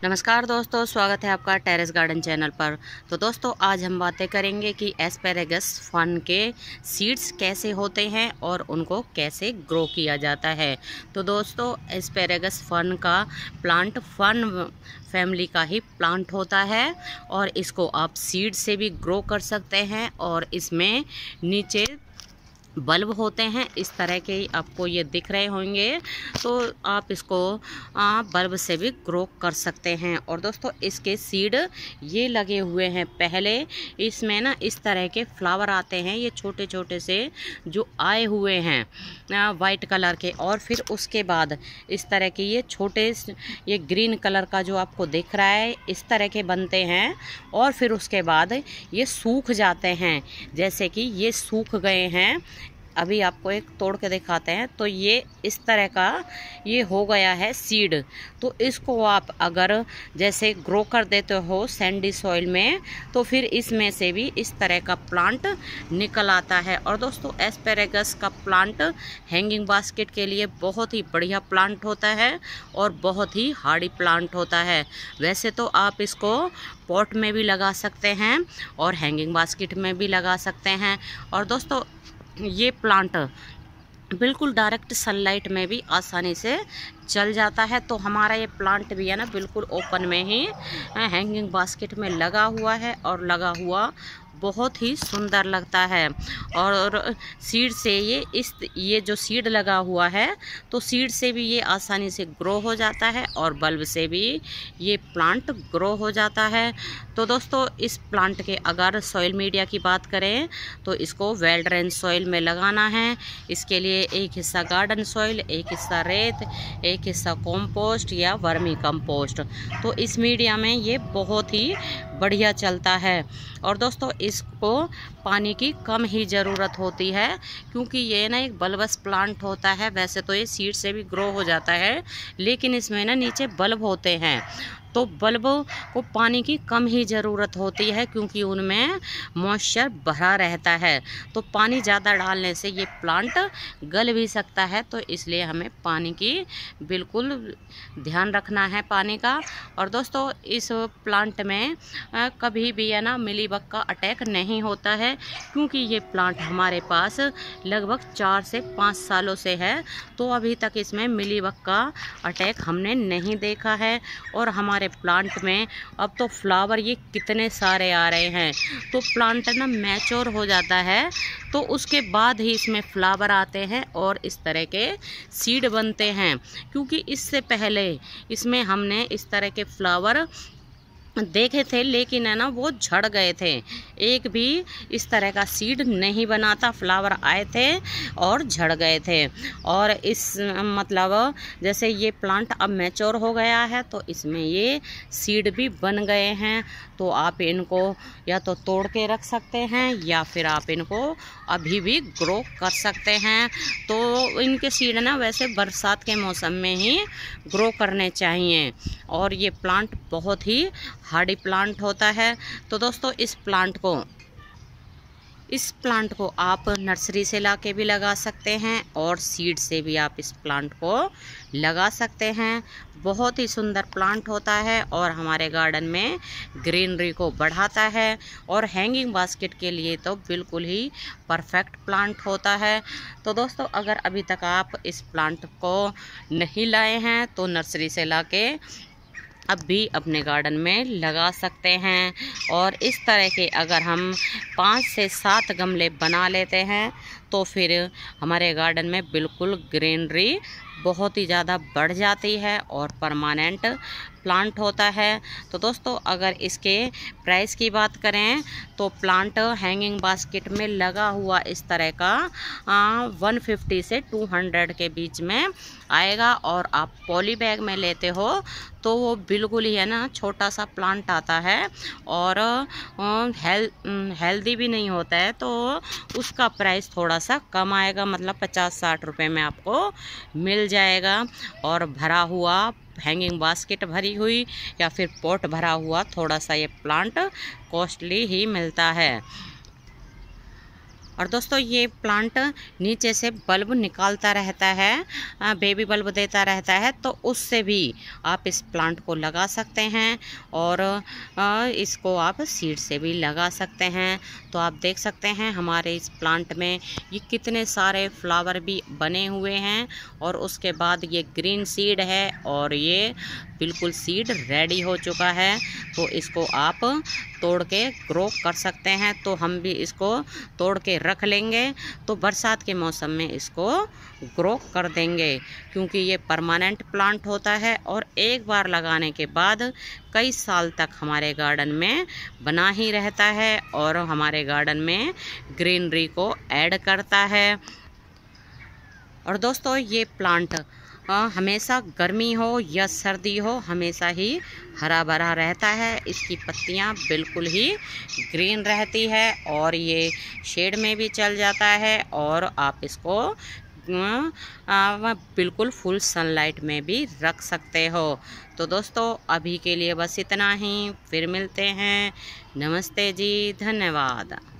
नमस्कार दोस्तों, स्वागत है आपका टेरेस गार्डन चैनल पर। तो दोस्तों आज हम बातें करेंगे कि एस्पेरेगस फन के सीड्स कैसे होते हैं और उनको कैसे ग्रो किया जाता है। तो दोस्तों एस्पेरेगस फन का प्लांट फन फैमिली का ही प्लांट होता है और इसको आप सीड से भी ग्रो कर सकते हैं और इसमें नीचे बल्ब होते हैं इस तरह के आपको ये दिख रहे होंगे, तो आप इसको बल्ब से भी ग्रो कर सकते हैं। और दोस्तों इसके सीड ये लगे हुए हैं। पहले इसमें ना इस तरह के फ्लावर आते हैं, ये छोटे छोटे से जो आए हुए हैं वाइट कलर के, और फिर उसके बाद इस तरह के ये छोटे ये ग्रीन कलर का जो आपको दिख रहा है इस तरह के बनते हैं और फिर उसके बाद ये सूख जाते हैं। जैसे कि ये सूख गए हैं, अभी आपको एक तोड़ के दिखाते हैं। तो ये इस तरह का ये हो गया है सीड। तो इसको आप अगर जैसे ग्रो कर देते हो सैंडी सॉइल में तो फिर इसमें से भी इस तरह का प्लांट निकल आता है। और दोस्तों एस्पेरेगस का प्लांट हैंगिंग बास्केट के लिए बहुत ही बढ़िया प्लांट होता है और बहुत ही हार्डी प्लांट होता है। वैसे तो आप इसको पॉट में भी लगा सकते हैं और हैंगिंग बास्केट में भी लगा सकते हैं। और दोस्तों ये प्लांट बिल्कुल डायरेक्ट सनलाइट में भी आसानी से चल जाता है। तो हमारा ये प्लांट भी है ना बिल्कुल ओपन में ही हैंगिंग बास्केट में लगा हुआ है और लगा हुआ बहुत ही सुंदर लगता है। और सीड से ये जो सीड लगा हुआ है तो सीड से भी ये आसानी से ग्रो हो जाता है और बल्ब से भी ये प्लांट ग्रो हो जाता है। तो दोस्तों इस प्लांट के अगर सॉइल मीडिया की बात करें तो इसको वेल ड्रेन सॉइल में लगाना है। इसके लिए एक हिस्सा गार्डन सॉइल, एक हिस्सा रेत, एक हिस्सा कंपोस्ट या वर्मी कंपोस्ट। तो इस मीडिया में ये बहुत ही बढ़िया चलता है। और दोस्तों इसको पानी की कम ही ज़रूरत होती है क्योंकि ये ना एक बल्बस प्लांट होता है। वैसे तो ये सीड से भी ग्रो हो जाता है लेकिन इसमें ना नीचे बल्ब होते हैं, तो बल्ब को पानी की कम ही ज़रूरत होती है क्योंकि उनमें मॉइस्चर भरा रहता है। तो पानी ज़्यादा डालने से ये प्लांट गल भी सकता है, तो इसलिए हमें पानी की बिल्कुल ध्यान रखना है पानी का। और दोस्तों इस प्लांट में कभी भी है ना मिलीबग का अटैक नहीं होता है क्योंकि ये प्लांट हमारे पास लगभग 4 से 5 सालों से है, तो अभी तक इसमें मिलीबग का अटैक हमने नहीं देखा है। और हमारे प्लांट में अब तो फ्लावर ये कितने सारे आ रहे हैं, तो प्लांट ना मैच्योर हो जाता है तो उसके बाद ही इसमें फ्लावर आते हैं और इस तरह के सीड बनते हैं। क्योंकि इससे पहले इसमें हमने इस तरह के फ्लावर देखे थे लेकिन है ना वो झड़ गए थे, एक भी इस तरह का सीड नहीं बना था, फ्लावर आए थे और झड़ गए थे। और इस मतलब जैसे ये प्लांट अब मैच्योर हो गया है तो इसमें ये सीड भी बन गए हैं। तो आप इनको या तो तोड़ के रख सकते हैं या फिर आप इनको अभी भी ग्रो कर सकते हैं। तो इनके सीड ना वैसे बरसात के मौसम में ही ग्रो करने चाहिए और ये प्लांट बहुत ही हार्डी प्लांट होता है। तो दोस्तों इस प्लांट को आप नर्सरी से लाके भी लगा सकते हैं और सीड से भी आप इस प्लांट को लगा सकते हैं। बहुत ही सुंदर प्लांट होता है और हमारे गार्डन में ग्रीनरी को बढ़ाता है और हैंगिंग बास्केट के लिए तो बिल्कुल ही परफेक्ट प्लांट होता है। तो दोस्तों अगर अभी तक आप इस प्लांट को नहीं लाए हैं तो नर्सरी से लाके अब भी अपने गार्डन में लगा सकते हैं। और इस तरह के अगर हम 5 से 7 गमले बना लेते हैं तो फिर हमारे गार्डन में बिल्कुल ग्रीनरी बहुत ही ज़्यादा बढ़ जाती है और परमानेंट प्लांट होता है। तो दोस्तों अगर इसके प्राइस की बात करें तो प्लांट हैंगिंग बास्केट में लगा हुआ इस तरह का 150 से 200 के बीच में आएगा। और आप पॉली बैग में लेते हो तो वो बिल्कुल ही है ना छोटा सा प्लांट आता है और हेल्दी भी नहीं होता है, तो उसका प्राइस थोड़ा सा कम आएगा, मतलब 50-60 रुपए में आपको मिल जाएगा। और भरा हुआ हैंगिंग बास्केट भरी हुई या फिर पॉट भरा हुआ थोड़ा सा ये प्लांट कॉस्टली ही मिलता है। और दोस्तों ये प्लांट नीचे से बल्ब निकालता रहता है, बेबी बल्ब देता रहता है, तो उससे भी आप इस प्लांट को लगा सकते हैं और इसको आप सीड से भी लगा सकते हैं। तो आप देख सकते हैं हमारे इस प्लांट में ये कितने सारे फ्लावर भी बने हुए हैं और उसके बाद ये ग्रीन सीड है और ये बिल्कुल सीड रेडी हो चुका है। तो इसको आप तोड़ के ग्रो कर सकते हैं। तो हम भी इसको तोड़ के रख लेंगे, तो बरसात के मौसम में इसको ग्रो कर देंगे, क्योंकि ये परमानेंट प्लांट होता है और एक बार लगाने के बाद कई साल तक हमारे गार्डन में बना ही रहता है और हमारे गार्डन में ग्रीनरी को ऐड करता है। और दोस्तों ये प्लांट हमेशा गर्मी हो या सर्दी हो हमेशा ही हरा भरा रहता है। इसकी पत्तियां बिल्कुल ही ग्रीन रहती है और ये शेड में भी चल जाता है और आप इसको बिल्कुल फुल सनलाइट में भी रख सकते हो। तो दोस्तों अभी के लिए बस इतना ही, फिर मिलते हैं। नमस्ते जी, धन्यवाद।